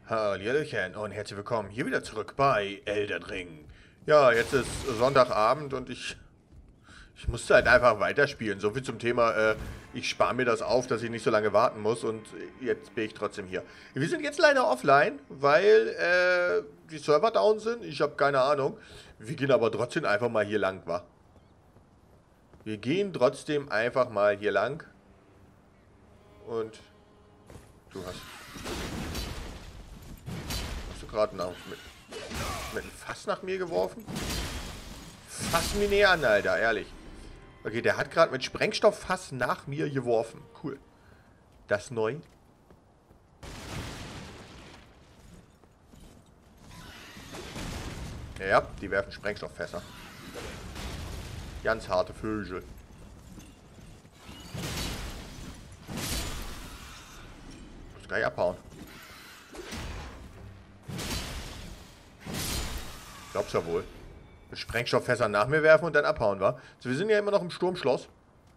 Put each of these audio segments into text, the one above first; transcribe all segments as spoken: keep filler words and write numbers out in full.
Hallihallöchen und herzlich willkommen hier wieder zurück bei Elden Ring. Ja, jetzt ist Sonntagabend und ich, ich musste halt einfach weiterspielen. So viel zum Thema, äh, ich spare mir das auf, dass ich nicht so lange warten muss und jetzt bin ich trotzdem hier. Wir sind jetzt leider offline, weil äh, die Server down sind. Ich habe keine Ahnung. Wir gehen aber trotzdem einfach mal hier lang, wa? Wir gehen trotzdem einfach mal hier lang und du hast, hast du gerade nach mit Mit einem Fass nach mir geworfen? Fass mich näher an, Alter, ehrlich. Okay, der hat gerade mit Sprengstofffass nach mir geworfen. Cool. Das neu. Ja, die werfen Sprengstofffässer. Ganz harte Vögel. Muss gleich abhauen. Glaub's ja wohl. Mit Sprengstofffässern nach mir werfen und dann abhauen, wa? Also wir sind ja immer noch im Sturmschloss.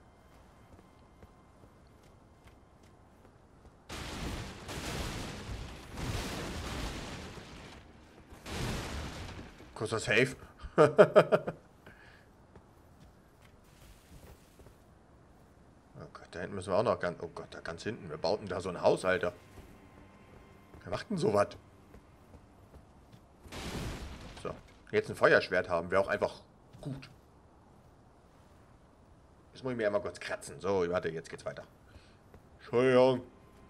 Kurzer Safe. Oh Gott, da hinten müssen wir auch noch ganz... Oh Gott, da ganz hinten. Wir bauten da so ein Haus, Alter. Wer macht denn sowas? So. Jetzt ein Feuerschwert haben. Wäre auch einfach gut. Jetzt muss ich mir einmal kurz kratzen. So, warte, jetzt geht's weiter. Entschuldigung.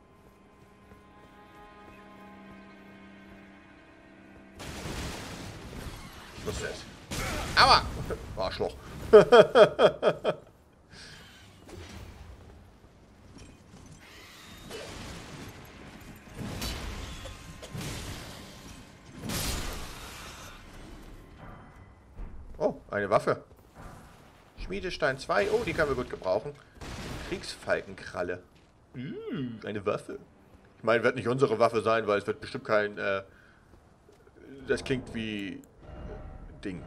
Ich wusste es. Aua! Arschloch. Oh, eine Waffe. Schmiedestein zwei. Oh, die können wir gut gebrauchen. Kriegsfalkenkralle. Uh, eine Waffe. Ich meine, wird nicht unsere Waffe sein, weil es wird bestimmt kein... Äh, das klingt wie... Ding.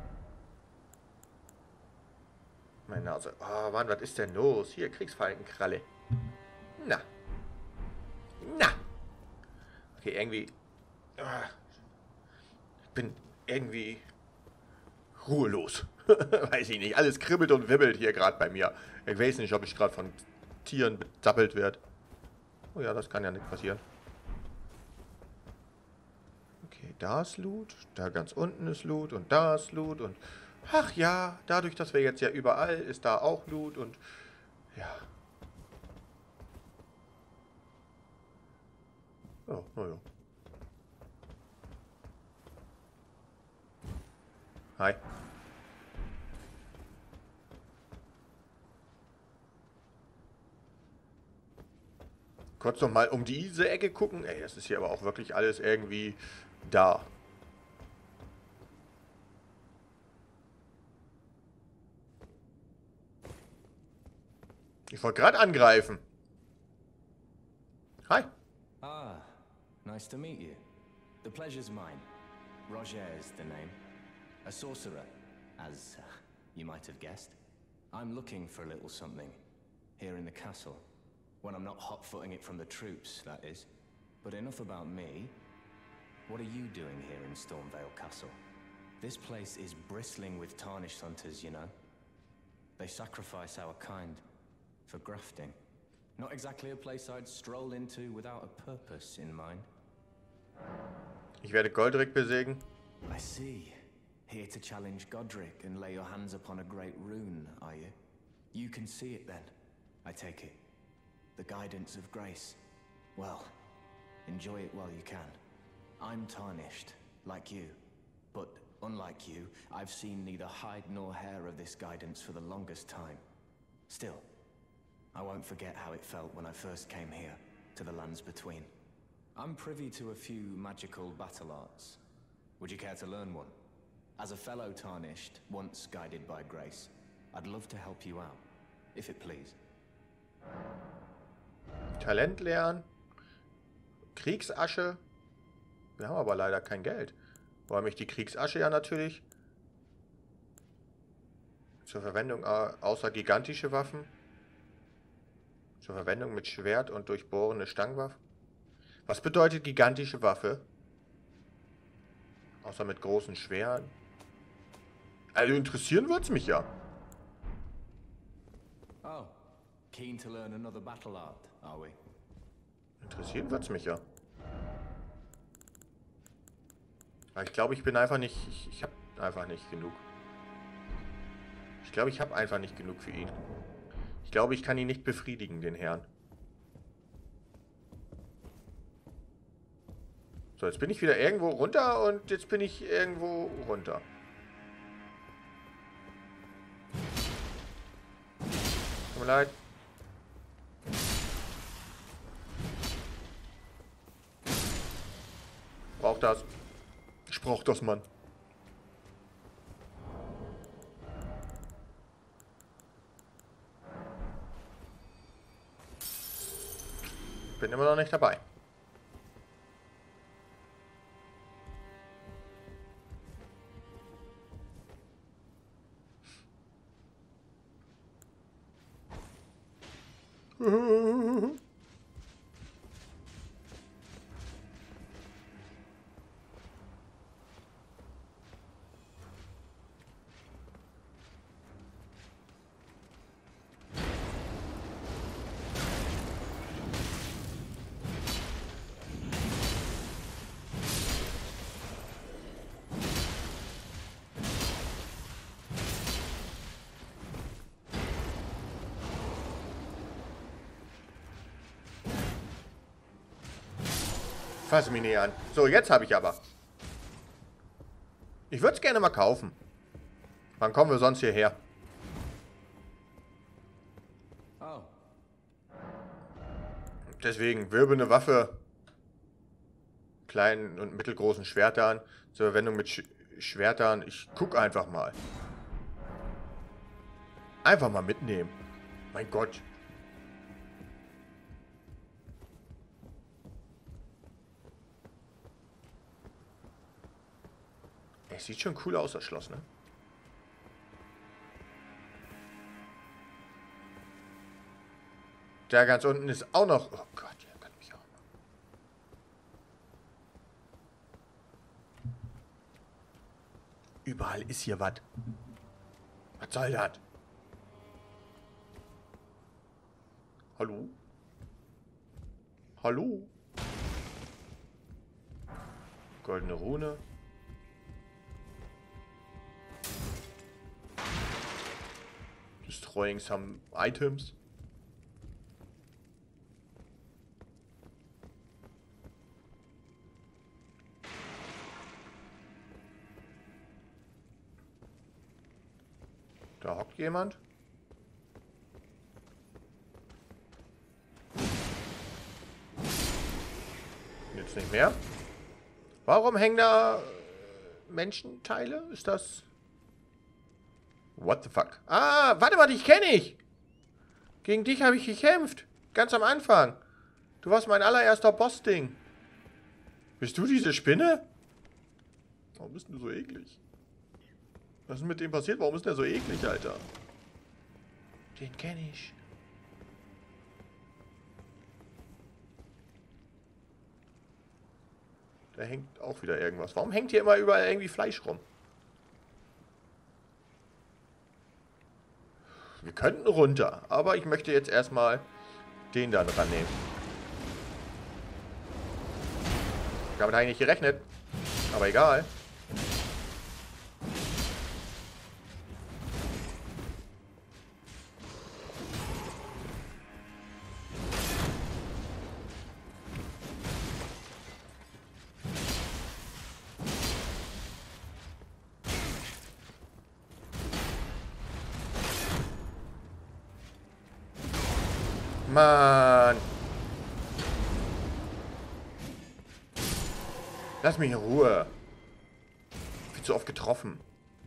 Meine Nase. Oh Mann, was ist denn los? Hier, Kriegsfalkenkralle. Na. Na. Okay, irgendwie... Ah, ich bin irgendwie... ruhelos. Weiß ich nicht. Alles kribbelt und wibbelt hier gerade bei mir. Ich weiß nicht, ob ich gerade von Tieren bezappelt werde. Oh ja, das kann ja nicht passieren. Okay, da ist Loot. Da ganz unten ist Loot. Und da ist Loot. Und ach ja, dadurch, dass wir jetzt ja überall, ist da auch Loot. Und ja. Oh, naja. Hi. Kurz noch mal um diese Ecke gucken. Ey, das ist hier aber auch wirklich alles irgendwie da. Ich wollte gerade angreifen. Hi. Ah, nice to meet you. The pleasure's mine. Roger is the name. A sorcerer, as uh, you might have guessed. I'm looking for a little something here in the castle. When I'm not hot-footing it from the troops, that is. But enough about me. What are you doing here in Stormvale Castle? This place is bristling with Tarnished hunters, you know. They sacrifice our kind for grafting. Not exactly a place I'd stroll into without a purpose in mind. Ich werde Goldrick besiegen. I see. Here to challenge Godric and lay your hands upon a great rune, are you? You can see it then, I take it. The guidance of grace. Well, enjoy it while you can. I'm tarnished, like you. But unlike you, I've seen neither hide nor hair of this guidance for the longest time. Still, I won't forget how it felt when I first came here, to the lands between. I'm privy to a few magical battle arts. Would you care to learn one? As a fellow tarnished, once guided by grace, I'd love to help you out, if it please. Talent lernen. Kriegsasche. Wir haben aber leider kein Geld. Räume ich die Kriegsasche ja natürlich. Zur Verwendung außer gigantische Waffen. Zur Verwendung mit Schwert und durchbohrende Stangenwaffen. Was bedeutet gigantische Waffe? Außer mit großen Schwertern. Also interessieren wird's mich ja. Oh, keen to learn another battle art, are we? Interessieren wird's mich ja. Aber ich glaube, ich bin einfach nicht... Ich, ich habe einfach nicht genug. Ich glaube, ich habe einfach nicht genug für ihn. Ich glaube, ich kann ihn nicht befriedigen, den Herrn. So, jetzt bin ich wieder irgendwo runter und jetzt bin ich irgendwo runter. Tut mir leid. Brauch das. Ich brauch das, Mann. Bin immer noch nicht dabei. Fass mich nicht an. So, jetzt habe ich aber. Ich würde es gerne mal kaufen. Wann kommen wir sonst hierher? Oh. Deswegen, wirbelnde Waffe. Kleinen und mittelgroßen Schwertern. Zur Verwendung mit Sch Schwertern. Ich guck einfach mal. Einfach mal mitnehmen. Mein Gott. Es sieht schon cool aus, das Schloss, ne? Da ganz unten ist auch noch... Oh Gott, der kann mich auch mal. Überall ist hier was. Was soll das? Hallo? Hallo? Goldene Rune. Destroying some items. Da hockt jemand. Jetzt nicht mehr. Warum hängen da Menschenteile? Ist das... What the fuck? Ah, warte mal, dich kenne ich. Gegen dich habe ich gekämpft. Ganz am Anfang. Du warst mein allererster Boss-Ding. Bist du diese Spinne? Warum bist du so eklig? Was ist mit dem passiert? Warum ist der so eklig, Alter? Den kenne ich. Da hängt auch wieder irgendwas. Warum hängt hier immer überall irgendwie Fleisch rum? Wir könnten runter, aber ich möchte jetzt erstmal den da dran nehmen. Damit habe ich nicht gerechnet. Aber egal. Mann. Lass mich in Ruhe. Viel zu oft getroffen.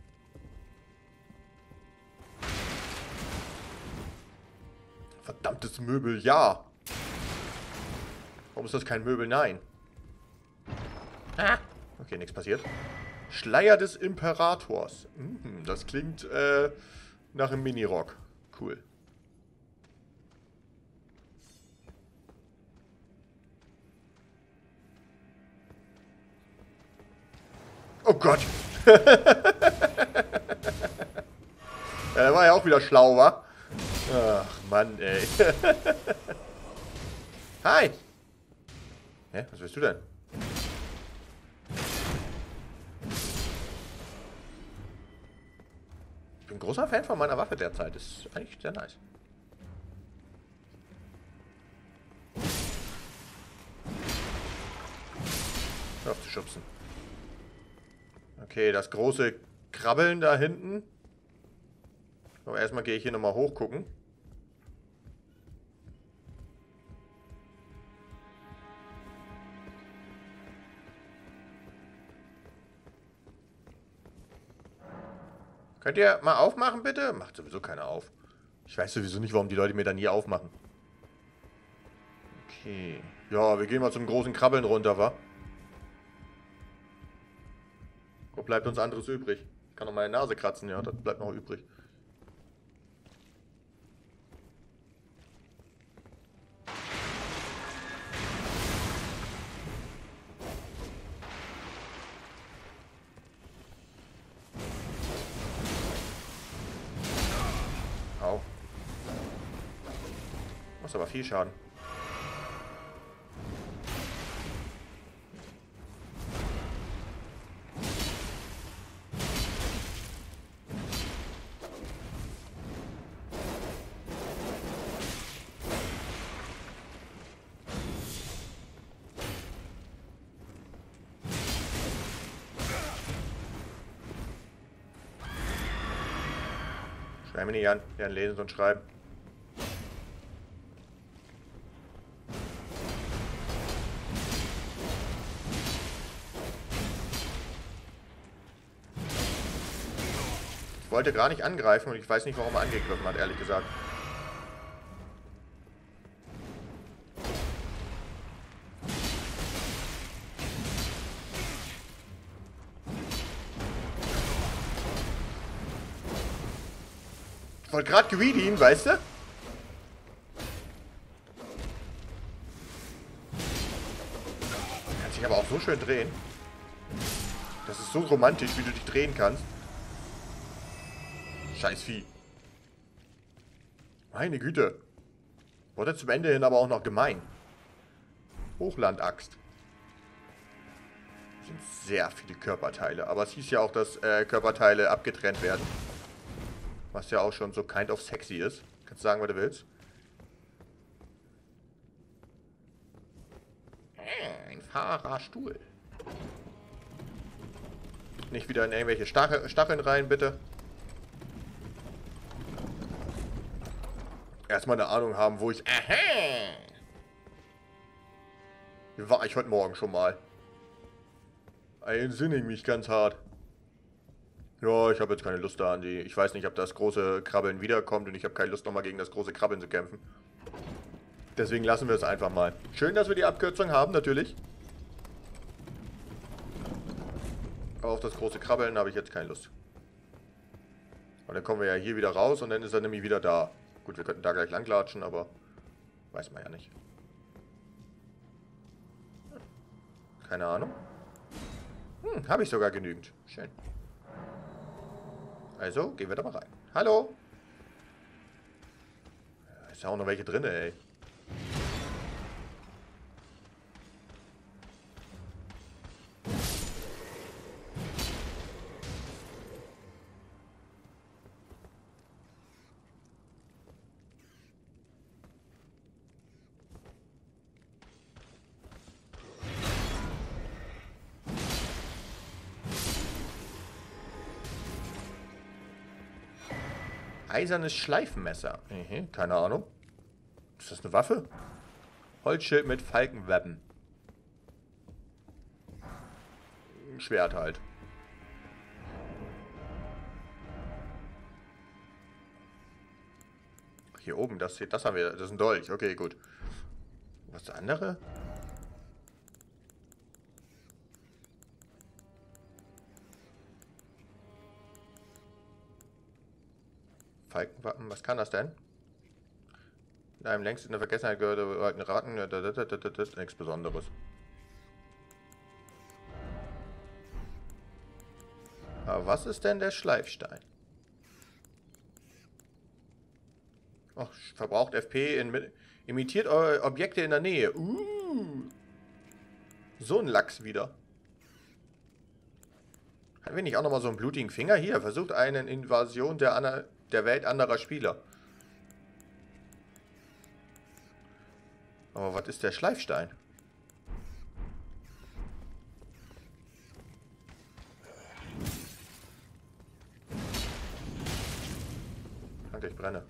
Verdammtes Möbel, ja. Warum ist das kein Möbel? Nein. Ah. Okay, nichts passiert. Schleier des Imperators. Mhm, das klingt äh, nach einem Minirock. Cool. Oh Gott. Ja, der war ja auch wieder schlau, wa? Ach, Mann, ey. Hi. Hä, was willst du denn? Ich bin ein großer Fan von meiner Waffe derzeit. Das ist eigentlich sehr nice. Hör auf zu schubsen. Okay, das große Krabbeln da hinten. Aber erstmal gehe ich hier nochmal hoch gucken. Könnt ihr mal aufmachen, bitte? Macht sowieso keiner auf. Ich weiß sowieso nicht, warum die Leute mir da nie aufmachen. Okay. Ja, wir gehen mal zum großen Krabbeln runter, wa? Wo bleibt uns anderes übrig? Ich kann noch meine Nase kratzen, ja, das bleibt noch übrig. Au. Macht aber viel Schaden. Schreib mir nicht an, werden lesen und schreiben. Ich wollte gar nicht angreifen und ich weiß nicht, warum er angegriffen hat, ehrlich gesagt. Ich wollte gerade greedien, weißt du? Kann sich aber auch so schön drehen. Das ist so romantisch, wie du dich drehen kannst. Scheiß Vieh. Meine Güte. Wurde zum Ende hin aber auch noch gemein. Hochlandaxt. Das sind sehr viele Körperteile. Aber es hieß ja auch, dass äh, Körperteile abgetrennt werden. Was ja auch schon so kind of sexy ist. Kannst du sagen, was du willst? Ein Fahrerstuhl. Nicht wieder in irgendwelche Stacheln rein, bitte. Erstmal eine Ahnung haben, wo ich... Aha! Hier war ich heute Morgen schon mal. Entsinne mich ganz hart. Ja, ich habe jetzt keine Lust da an die... Ich weiß nicht, ob das große Krabbeln wiederkommt und ich habe keine Lust, nochmal gegen das große Krabbeln zu kämpfen. Deswegen lassen wir es einfach mal. Schön, dass wir die Abkürzung haben, natürlich. Aber auf das große Krabbeln habe ich jetzt keine Lust. Und dann kommen wir ja hier wieder raus und dann ist er nämlich wieder da. Gut, wir könnten da gleich langlatschen, aber weiß man ja nicht. Keine Ahnung. Hm, habe ich sogar genügend. Schön. Also, gehen wir da mal rein. Hallo? Ist ja auch noch welche drin, ey. Eisernes Schleifenmesser. Mhm, keine Ahnung. Ist das eine Waffe? Holzschild mit Falkenwappen. Ein Schwert halt. Hier oben, das hier, das haben wir. Das ist ein Dolch. Okay, gut. Was ist das andere? Falkenwappen, was kann das denn? In einem längst in der Vergessenheit gehörten Raten, nichts Besonderes. Aber was ist denn der Schleifstein? Ach, verbraucht F P in... Imitiert eure Objekte in der Nähe. Uh. So ein Lachs wieder. Hatten wir nicht auch nochmal so einen blutigen Finger? Hier, versucht eine Invasion der, Aner der Welt anderer Spieler. Aber was ist der Schleifstein? Danke, ich brenne.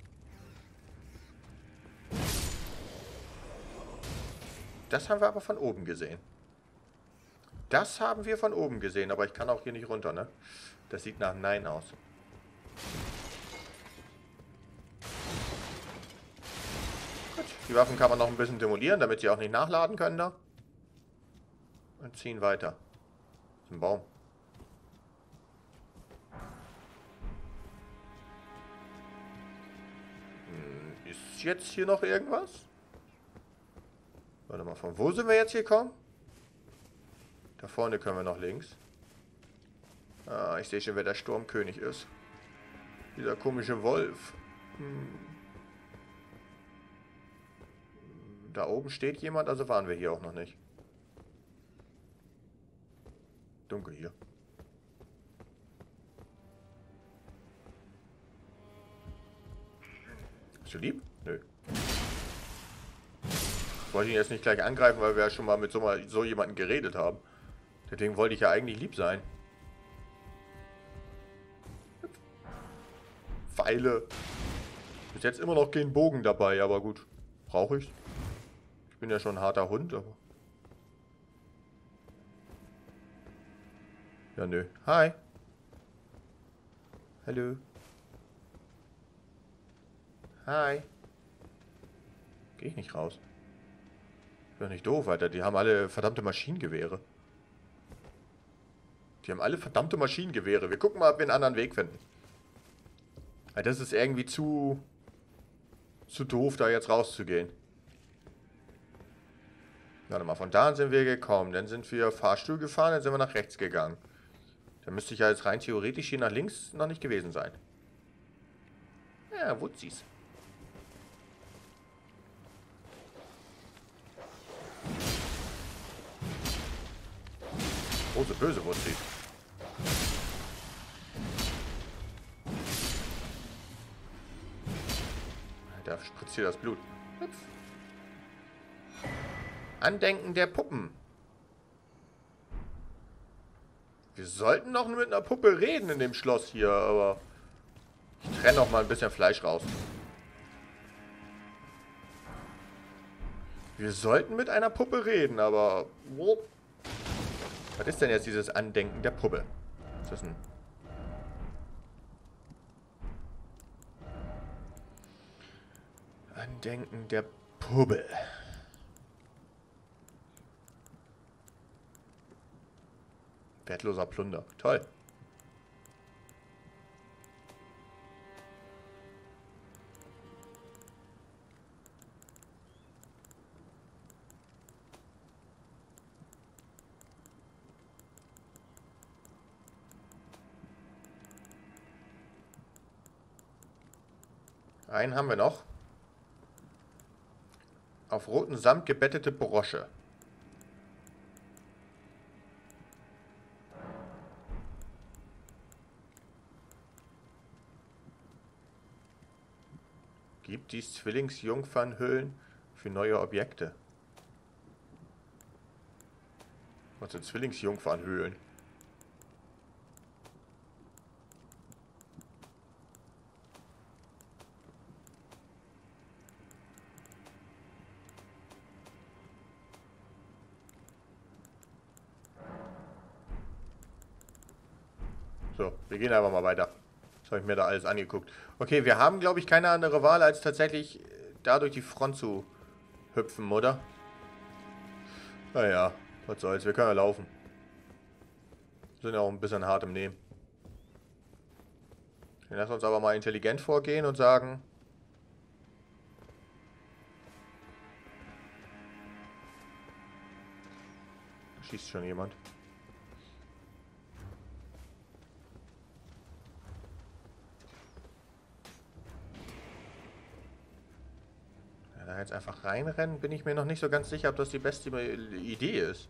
Das haben wir aber von oben gesehen. Das haben wir von oben gesehen, aber ich kann auch hier nicht runter, ne? Das sieht nach Nein aus. Gut, die Waffen kann man noch ein bisschen demolieren, damit sie auch nicht nachladen können da. Und ziehen weiter. Das ist ein Baum. Hm, ist jetzt hier noch irgendwas? Warte mal, von wo sind wir jetzt gekommen? Da vorne können wir noch links. Ah, ich sehe schon, wer der Sturmkönig ist. Dieser komische Wolf. Hm. Da oben steht jemand, also waren wir hier auch noch nicht. Dunkel hier. Bist du lieb? Nö. Ich wollte ihn jetzt nicht gleich angreifen, weil wir ja schon mal mit so, mal so jemandem geredet haben. Deswegen wollte ich ja eigentlich lieb sein. Pfeile. Bis jetzt immer noch kein Bogen dabei, aber gut. Brauche ich. Ich bin ja schon ein harter Hund, aber... Ja, nö. Hi. Hallo. Hi. Geh ich nicht raus. Ich bin doch nicht doof, Alter. Die haben alle verdammte Maschinengewehre. Die haben alle verdammte Maschinengewehre. Wir gucken mal, ob wir einen anderen Weg finden. Weil das ist irgendwie zu... zu doof, da jetzt rauszugehen. Warte mal, von da sind wir gekommen. Dann sind wir Fahrstuhl gefahren, dann sind wir nach rechts gegangen. Dann müsste ich ja jetzt rein theoretisch hier nach links noch nicht gewesen sein. Ja, Wutzis. Große, böse Wutzis. Da spritzt hier das Blut. Hüpf. Andenken der Puppen. Wir sollten noch mit einer Puppe reden in dem Schloss hier, aber ich trenne noch mal ein bisschen Fleisch raus. Wir sollten mit einer Puppe reden, aber... Was ist denn jetzt dieses Andenken der Puppe? Ist das ein... Andenken der Puppe. Wertloser Plunder. Toll. Einen haben wir noch. Auf roten Samt gebettete Brosche. Gibt dies Zwillingsjungfernhüllen für neue Objekte? Was sind Zwillingsjungfernhöhlen? So, wir gehen einfach mal weiter. Das habe ich mir da alles angeguckt. Okay, wir haben, glaube ich, keine andere Wahl, als tatsächlich da durch die Front zu hüpfen, oder? Naja, was soll's, wir können ja laufen. Sind ja auch ein bisschen hart im Nehmen. Wir lassen uns aber mal intelligent vorgehen und sagen... Da schießt schon jemand. Da jetzt einfach reinrennen, bin ich mir noch nicht so ganz sicher, ob das die beste Idee ist.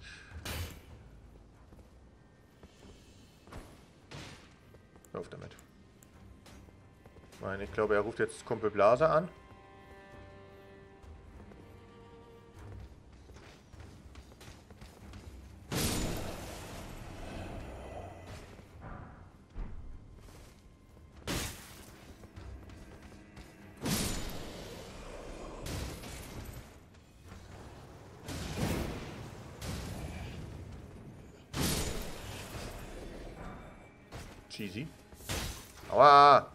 Auf damit. Nein, ich glaube, er ruft jetzt Kumpel Blase an. Cheesy. Aua!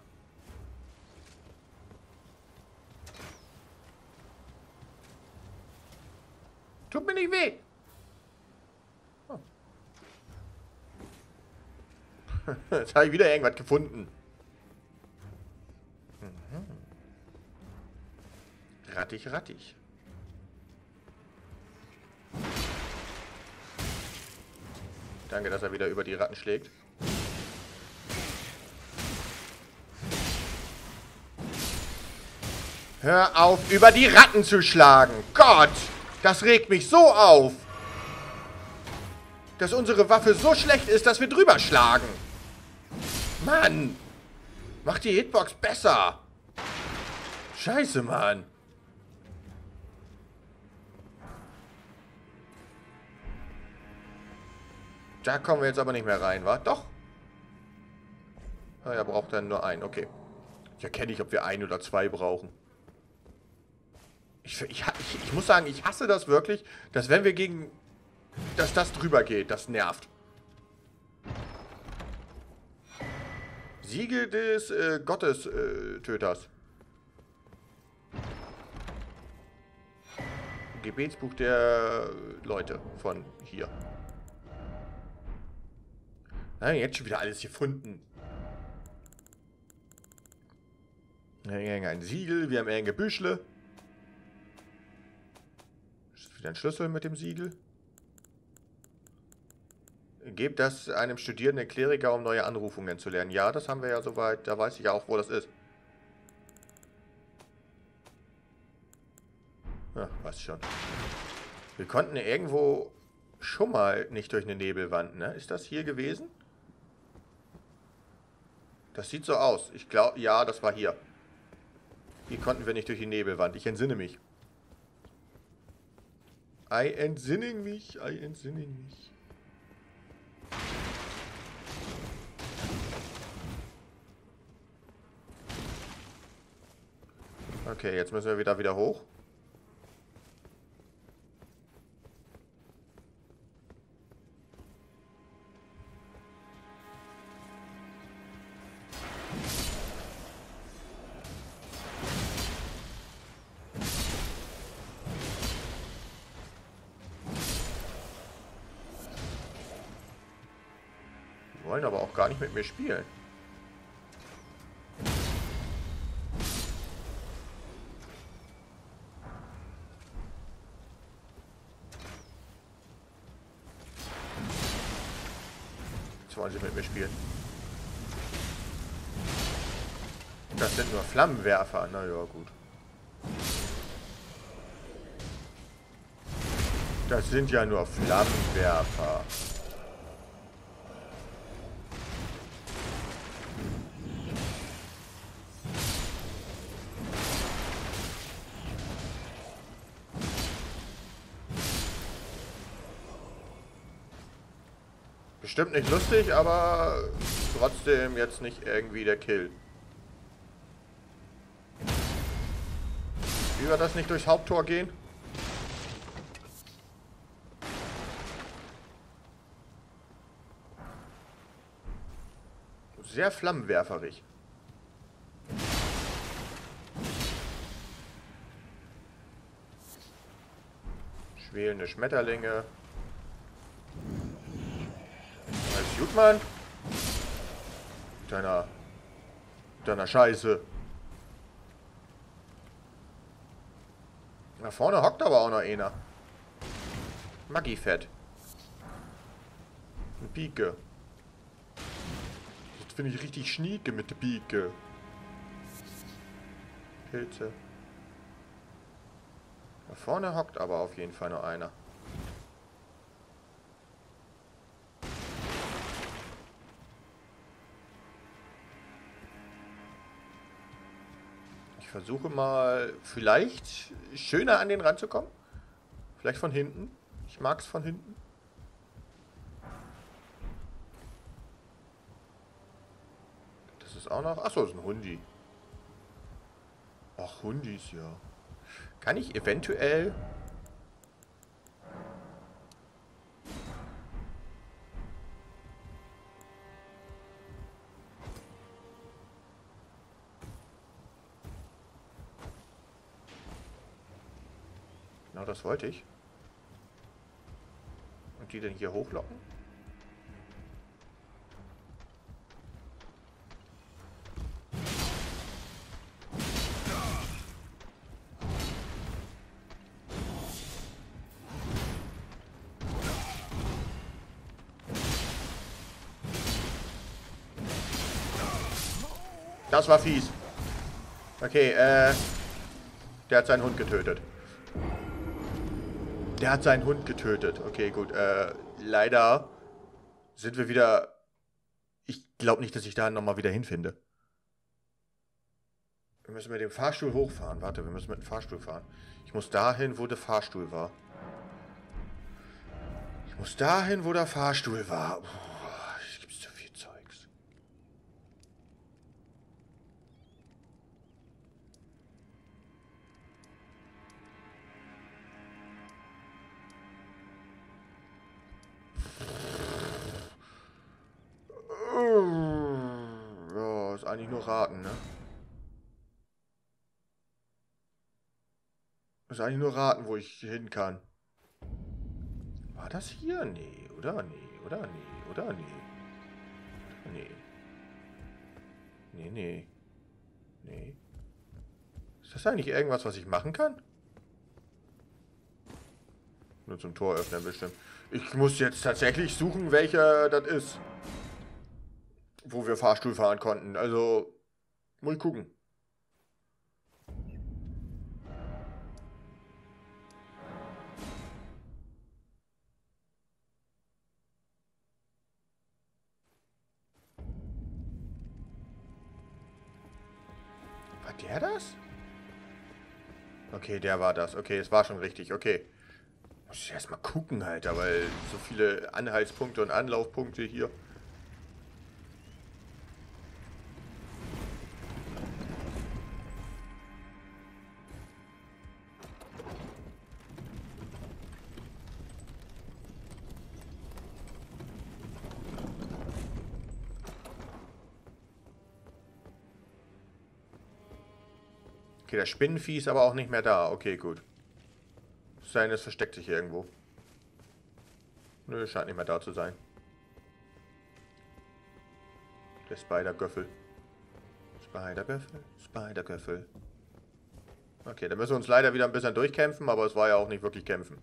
Tut mir nicht weh! Oh. Jetzt habe ich wieder irgendwas gefunden. Mhm. Rattig, rattig. Danke, dass er wieder über die Ratten schlägt. Hör auf, über die Ratten zu schlagen. Gott, das regt mich so auf. Dass unsere Waffe so schlecht ist, dass wir drüber schlagen. Mann, mach die Hitbox besser. Scheiße, Mann. Da kommen wir jetzt aber nicht mehr rein, wa? Doch. Ah, er braucht dann nur einen, okay. Ich erkenne nicht, ob wir ein oder zwei brauchen. Ich, ich, ich, ich muss sagen, ich hasse das wirklich, dass wenn wir gegen... dass das drüber geht, das nervt. Siegel des äh, Gottestöters. Gebetsbuch der Leute von hier. Nein, jetzt schon wieder alles gefunden. Ein Siegel, wir haben enge Büschle. Wieder ein Schlüssel mit dem Siegel. Gebt das einem studierenden Kleriker, um neue Anrufungen zu lernen. Ja, das haben wir ja soweit. Da weiß ich ja auch, wo das ist. Ja, weiß schon. Wir konnten irgendwo schon mal nicht durch eine Nebelwand, ne? Ist das hier gewesen? Das sieht so aus. Ich glaube, ja, das war hier. Hier konnten wir nicht durch die Nebelwand. Ich entsinne mich. I entsinne mich, I entsinne mich. Okay, jetzt müssen wir wieder wieder hoch. Wollen aber auch gar nicht mit mir spielen. Jetzt wollen sie mit mir spielen. Das sind nur Flammenwerfer. Na ja, gut. Das sind ja nur Flammenwerfer. Bestimmt nicht lustig, aber trotzdem jetzt nicht irgendwie der Kill. Wie wir das nicht durchs Haupttor gehen? Sehr flammenwerferig. Schwelende Schmetterlinge. Alles gut, Mann. Mit deiner, mit deiner Scheiße. Da vorne hockt aber auch noch einer. Maggi-Fett. Eine Pike. Das finde ich richtig schnieke mit der Pike. Pilze. Da vorne hockt aber auf jeden Fall noch einer. Ich versuche mal, vielleicht schöner an den ranzukommen. Vielleicht von hinten. Ich mag es von hinten. Das ist auch noch... Achso, das ist ein Hundi. Ach, Hundis, ja. Kann ich eventuell... Genau das wollte ich. Und die denn hier hochlocken? Das war fies. Okay, äh... Der hat seinen Hund getötet. Der hat seinen Hund getötet. Okay, gut. Äh, leider sind wir wieder... Ich glaube nicht, dass ich da nochmal wieder hinfinde. Wir müssen mit dem Fahrstuhl hochfahren. Warte, wir müssen mit dem Fahrstuhl fahren. Ich muss dahin, wo der Fahrstuhl war. Ich muss dahin, wo der Fahrstuhl war. Puh, es gibt so viel Zeugs. Ja, ist eigentlich nur raten, ne? Ist eigentlich nur raten, wo ich hin kann. War das hier? Nee, oder? Nee, oder? Nee, oder? Nee. Nee. Nee, nee. Nee. Ist das eigentlich irgendwas, was ich machen kann? Nur zum Tor öffnen bestimmt. Ich muss jetzt tatsächlich suchen, welcher das ist. Wo wir Fahrstuhl fahren konnten. Also, muss ich gucken. War der das? Okay, der war das. Okay, es war schon richtig. Okay. Muss ich erstmal gucken halt, weil so viele Anhaltspunkte und Anlaufpunkte hier. Okay, das Spinnenvieh ist aber auch nicht mehr da. Okay, gut. Sein, es versteckt sich hier irgendwo. Nö, scheint nicht mehr da zu sein. Der Spider-Göffel. Spider-Göffel, Spider-Göffel. Okay, da müssen wir uns leider wieder ein bisschen durchkämpfen, aber es war ja auch nicht wirklich kämpfen.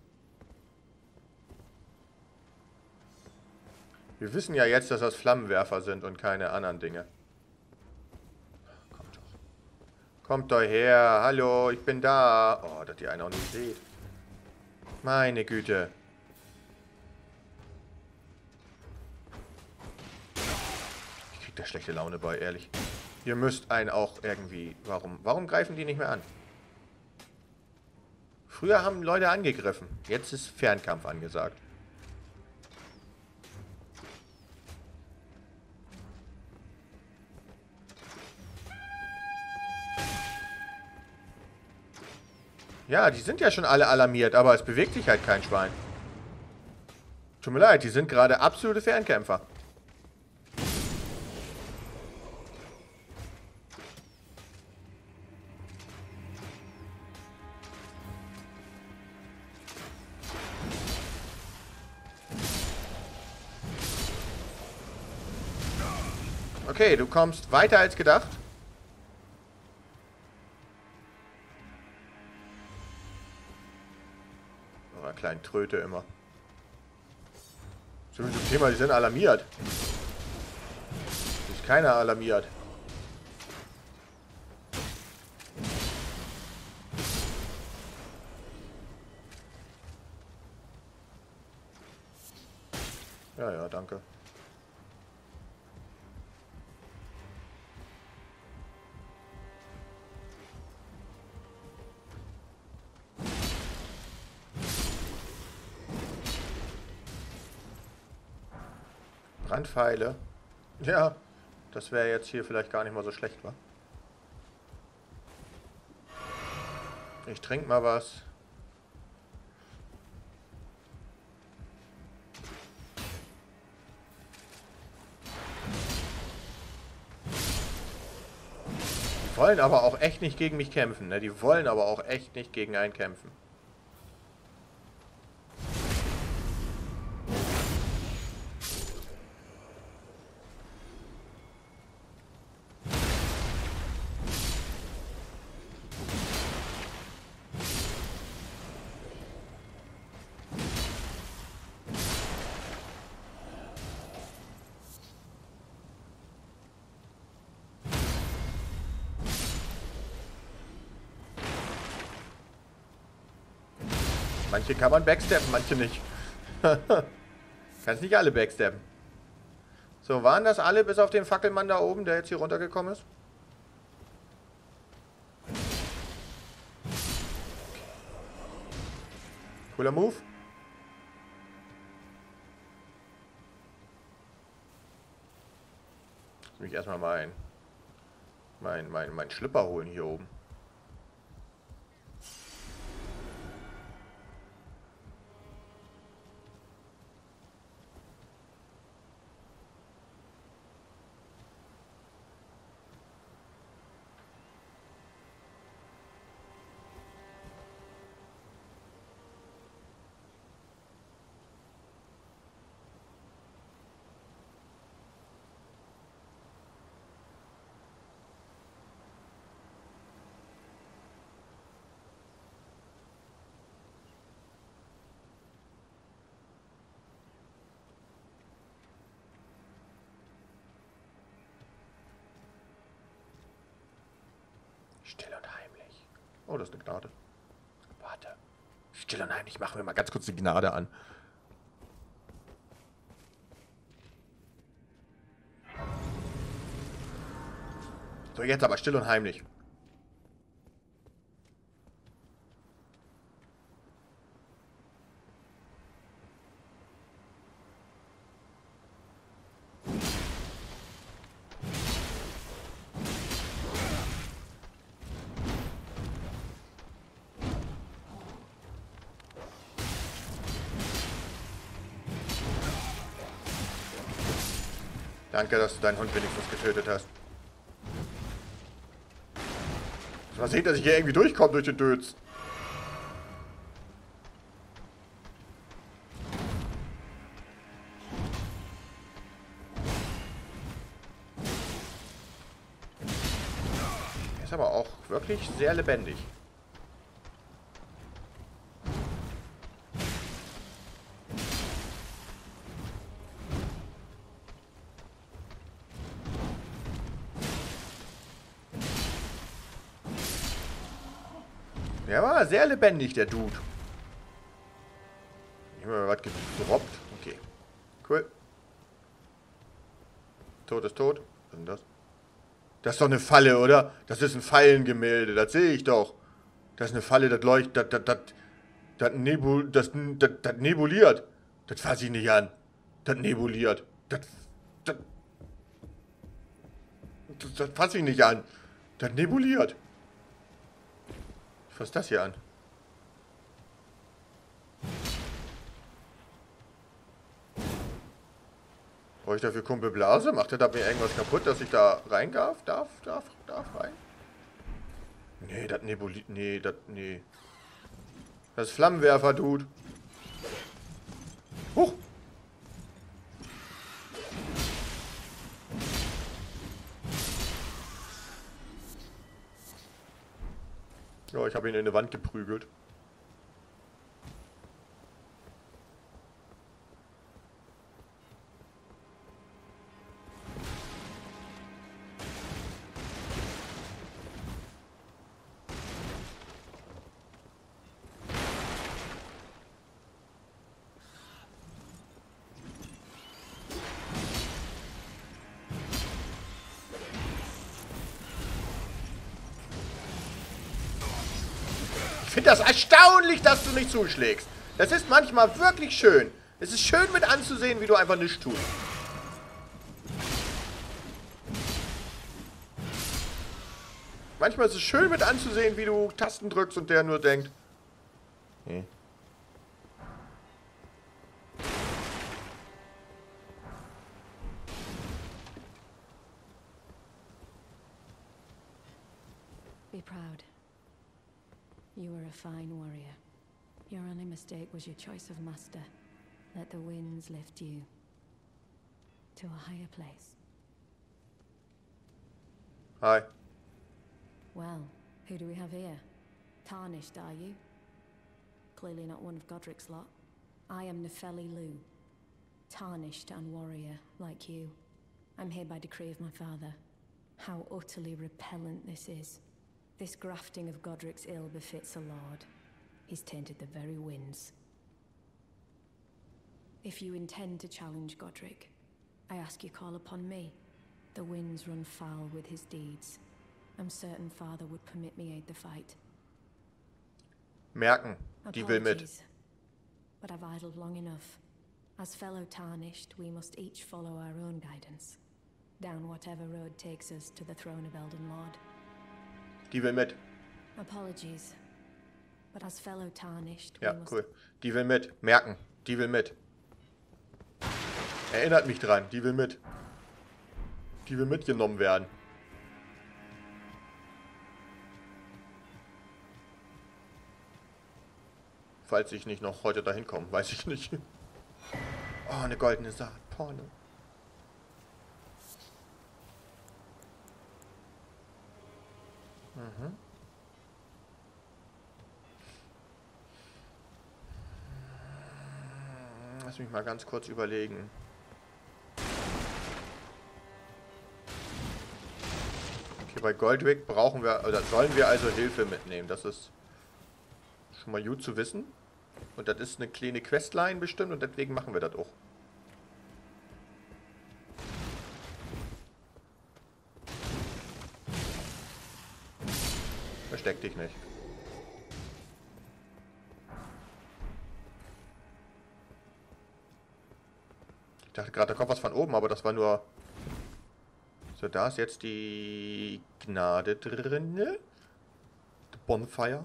Wir wissen ja jetzt, dass das Flammenwerfer sind und keine anderen Dinge. Kommt doch. Kommt doch her. Hallo, ich bin da. Oh, dass ihr einen auch nicht seht. Meine Güte. Ich krieg da schlechte Laune bei, ehrlich. Ihr müsst einen auch irgendwie... Warum, warum greifen die nicht mehr an? Früher haben Leute angegriffen. Jetzt ist Fernkampf angesagt. Ja, die sind ja schon alle alarmiert, aber es bewegt sich halt kein Schwein. Tut mir leid, die sind gerade absolute Fernkämpfer. Okay, du kommst weiter als gedacht. Oh, eine kleine Tröte immer. So mit dem Thema, die sind alarmiert. Ist keiner alarmiert. Ja, ja, danke. Brandpfeile. Ja, das wäre jetzt hier vielleicht gar nicht mal so schlecht, wa? Ich trinke mal was. Die wollen aber auch echt nicht gegen mich kämpfen, ne? Die wollen aber auch echt nicht gegen einen kämpfen. Manche kann man backsteppen, manche nicht. Kannst nicht alle backsteppen. So, waren das alle bis auf den Fackelmann da oben, der jetzt hier runtergekommen ist? Cooler Move. Lass mich erstmal mein, mein, mein, mein Schlipper holen hier oben. Still und heimlich. Oh, das ist eine Gnade. Warte. Still und heimlich. Machen wir mal ganz kurz die Gnade an. So, jetzt aber still und heimlich. Danke, dass du deinen Hund wenigstens getötet hast. Man sieht, dass ich hier irgendwie durchkomme durch den Dötz. Ist aber auch wirklich sehr lebendig. Der war sehr lebendig, der Dude. Ich habe mal was gedroppt. Okay. Cool. Tot ist tot. Was ist denn das? Das ist doch eine Falle, oder? Das ist ein Fallengemälde. Das sehe ich doch. Das ist eine Falle, das leuchtet. Das, das, das, das, nebul, das, das, das nebuliert. Das fasse ich nicht an. Das nebuliert. Das, das, das, das fasse ich nicht an. Das nebuliert. Was ist das hier an? Brauche ich dafür Kumpel Blase? Macht er da mir irgendwas kaputt, dass ich da rein darf? Darf, darf, darf rein? Nee, das Nebuli... Nee, das... Nee. Das ist Flammenwerfer, Dude. Huch! Ja, ich habe ihn in eine Wand geprügelt. finde das erstaunlich, dass du nicht zuschlägst. Das ist manchmal wirklich schön. Es ist schön mit anzusehen, wie du einfach nichts tust. Manchmal ist es schön mit anzusehen, wie du Tasten drückst und der nur denkt. Nee. Be proud. You were a fine warrior. Your only mistake was your choice of master. Let the winds lift you to a higher place. Hi. Well, who do we have here? Tarnished, are you? Clearly not one of Godric's lot. I am Nefeli Lu. Tarnished and warrior, like you. I'm here by decree of my father. How utterly repellent this is. This grafting of Godric's ill befits a lord. He's tainted the very winds. If you intend to challenge Godric, I ask you call upon me. The winds run foul with his deeds. I'm certain father would permit me aid the fight. Merken, die will mit. But I've idled long enough. As fellow Tarnished, we must each follow our own guidance. Down whatever road takes us to the throne of Elden Lord. Die will mit. Apologies. But as fellow Tarnished, ja, we must... cool. Die will mit. Merken, die will mit. Erinnert mich dran, die will mit. Die will mitgenommen werden. Falls ich nicht noch heute dahin komme, weiß ich nicht. Oh, eine goldene Saat. Porno. Mhm. Lass mich mal ganz kurz überlegen. Okay, bei Godric brauchen wir, oder sollen wir also Hilfe mitnehmen. Das ist schon mal gut zu wissen. Und das ist eine kleine Questline bestimmt und deswegen machen wir das auch. Versteck dich nicht. Ich dachte gerade, da kommt was von oben, aber das war nur... So, da ist jetzt die Gnade drin. The Bonfire.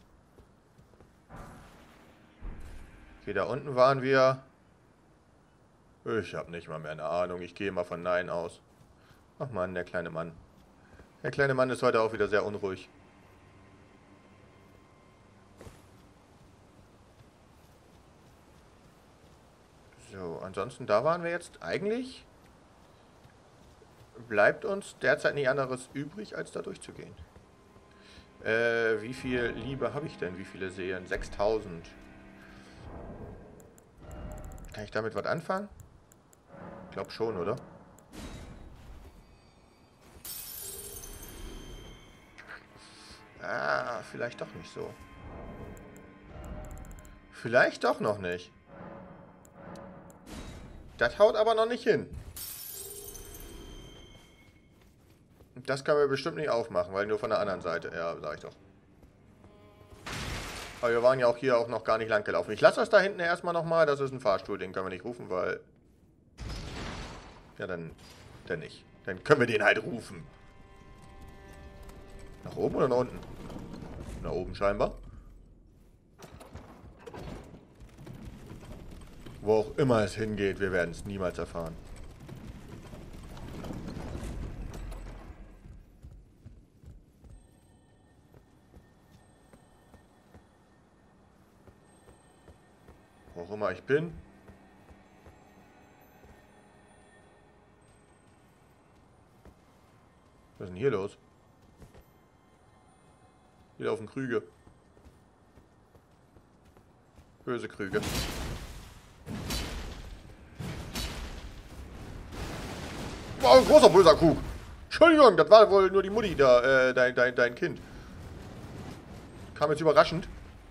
Okay, da unten waren wir... Ich habe nicht mal mehr eine Ahnung. Ich gehe mal von Nein aus. Ach man, der kleine Mann. Der kleine Mann ist heute auch wieder sehr unruhig. So, ansonsten, da waren wir jetzt eigentlich... Bleibt uns derzeit nichts anderes übrig, als da durchzugehen. Äh, wie viel Liebe habe ich denn? Wie viele Seelen? sechstausend. Kann ich damit was anfangen? Ich glaube schon, oder? Ah, vielleicht doch nicht so. Vielleicht doch noch nicht. Das haut aber noch nicht hin. Das können wir bestimmt nicht aufmachen, weil nur von der anderen Seite. Ja, sag ich doch. Aber wir waren ja auch hier auch noch gar nicht lang gelaufen. Ich lasse das da hinten erstmal nochmal. Das ist ein Fahrstuhl, den können wir nicht rufen, weil... Ja, dann... Dann nicht. Dann können wir den halt rufen. Nach oben oder nach unten? Nach oben scheinbar. Wo auch immer es hingeht, wir werden es niemals erfahren. Wo auch immer ich bin. Was ist denn hier los? Hier laufen Krüge. Böse Krüge. Wow, ein großer böser Krug. Entschuldigung, das war wohl nur die Mutti da, äh, dein, dein, dein Kind. Kam jetzt überraschend.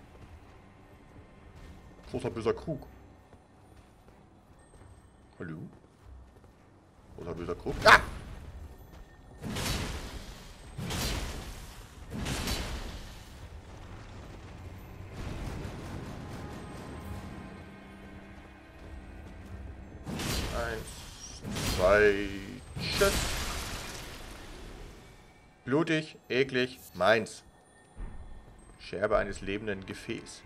Großer böser Krug. Hallo? Großer böser Krug. Ah! Eins, zwei, tschüss. Blutig, eklig, meins. Scherbe eines lebenden Gefäßes.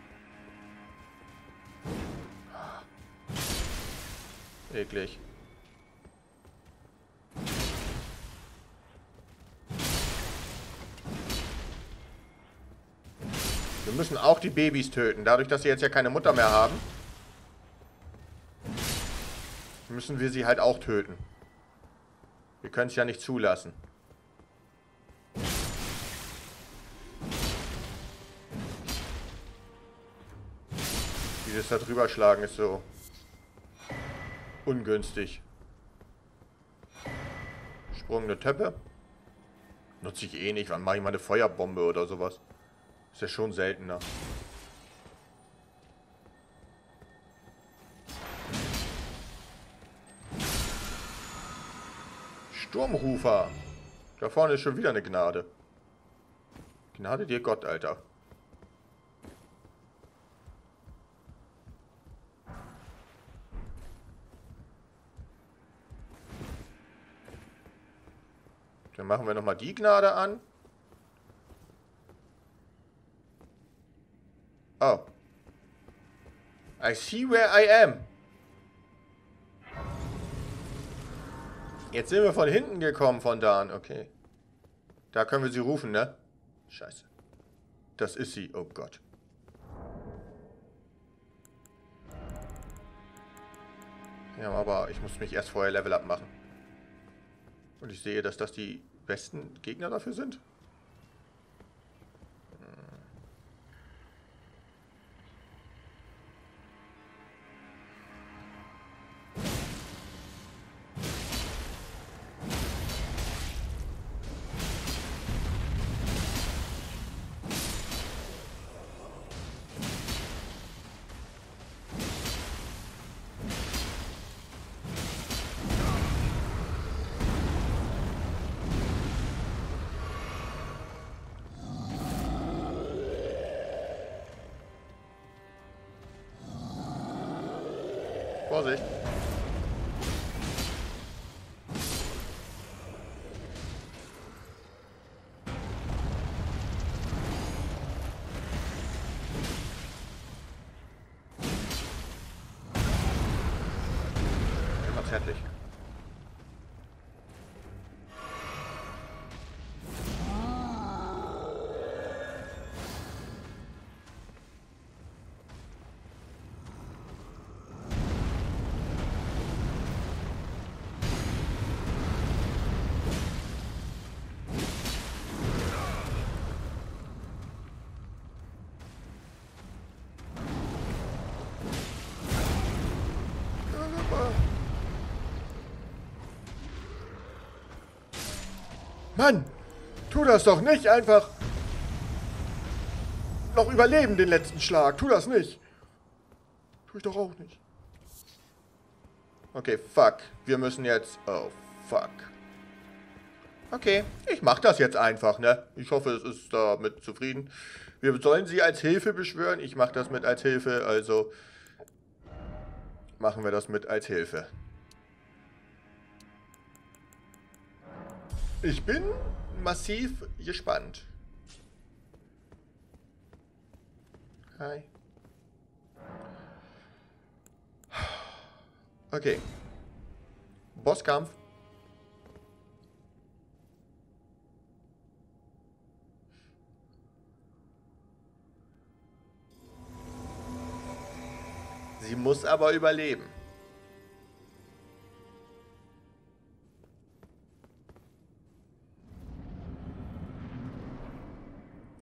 Eklig. Wir müssen auch die Babys töten. Dadurch, dass sie jetzt ja keine Mutter mehr haben, müssen wir sie halt auch töten. Wir können es ja nicht zulassen. Dieses da drüber schlagen ist so ungünstig. Sprungende Töpfe. Nutze ich eh nicht. Wann mache ich mal eine Feuerbombe oder sowas? Ist ja schon seltener. Sturmrufer. Da vorne ist schon wieder eine Gnade. Gnade dir Gott, Alter. Dann machen wir nochmal die Gnade an. Oh. I see where I am. Jetzt sind wir von hinten gekommen von da an. Okay. Da können wir sie rufen, ne? Scheiße. Das ist sie. Oh Gott. Ja, aber ich muss mich erst vorher Level up machen. Und ich sehe, dass das die besten Gegner dafür sind. Vorsicht. Immer zärtlich. Mann, tu das doch nicht einfach. Noch überleben den letzten Schlag. Tu das nicht. Tu ich doch auch nicht. Okay, fuck. Wir müssen jetzt... Oh, fuck. Okay, ich mach das jetzt einfach, ne? Ich hoffe, es ist damit zufrieden. Wir sollen sie als Hilfe beschwören. Ich mach das mit als Hilfe, also... Machen wir das mit als Hilfe. Ich bin massiv gespannt. Hi. Okay. Bosskampf. Sie muss aber überleben.